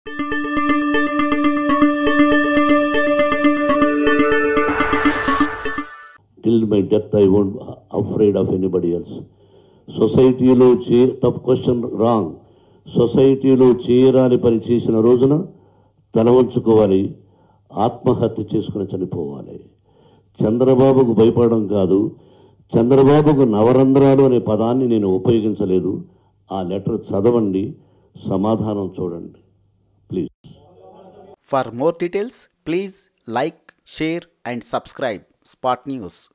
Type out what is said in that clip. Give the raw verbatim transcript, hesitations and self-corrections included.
Till my death I won't afraid of anybody else. సొసైటీలో చే తప్పు క్వశ్చన్ రాంగ్. సొసైటీలో చేయరాని పని చేసిన రోజున తల వంచుకోవాలి, ఆత్మహత్య చేసుకుని చనిపోవాలి. చంద్రబాబుకు భయపడడం కాదు, చంద్రబాబుకు నవరంధ్రాలు అనే పదాన్ని నేను ఉపయోగించలేదు. ఆ లెటర్ చదవండి, సమాధానం చూడండి please. For more details please like, share and subscribe spot news.